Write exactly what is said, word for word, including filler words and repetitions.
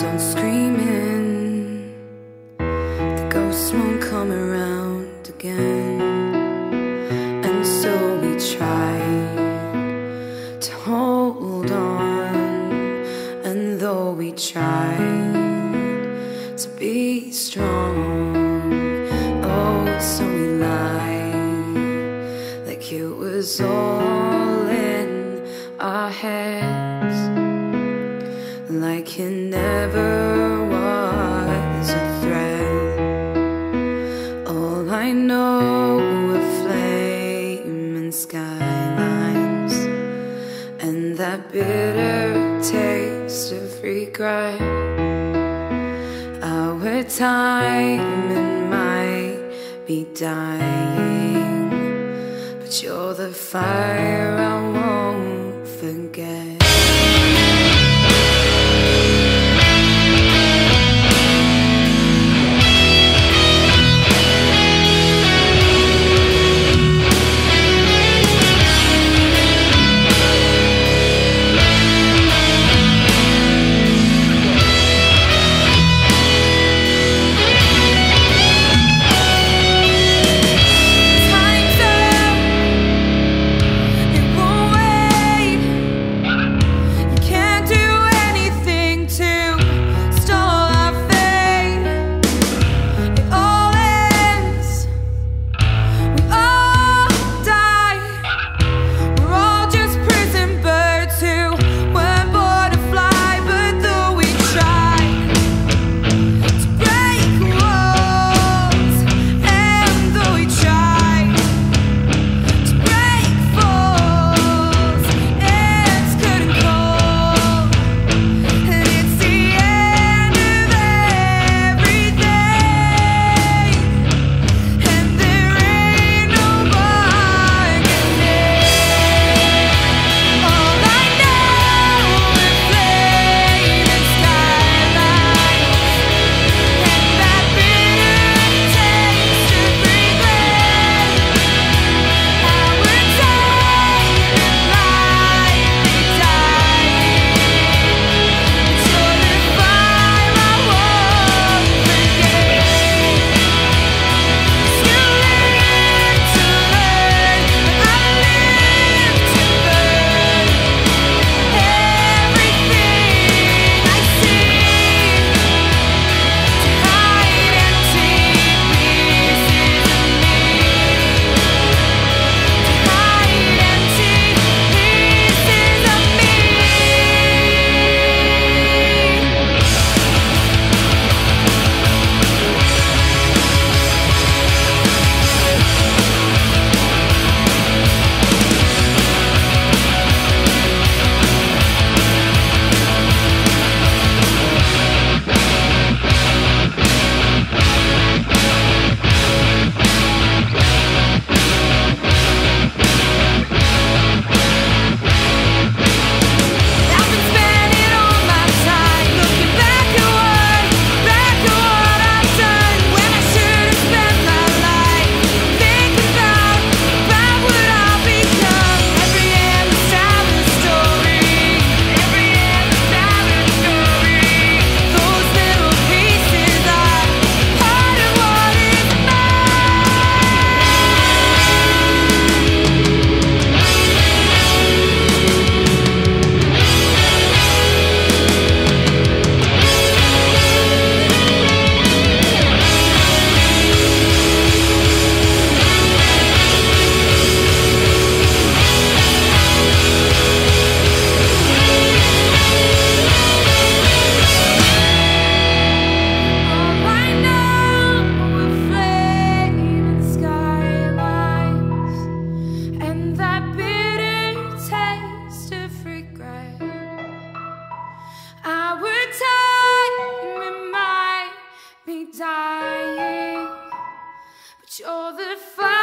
on screaming, the ghosts won't come around again. And so we tried to hold on, and though we tried to be strong, oh, so we lied like it was all in our heads, like it never was a threat. All I know are flaming skylines and that bitter taste of regret. Our timing might be dying, but you're the fire I won't forget. Dying, but you're the fire.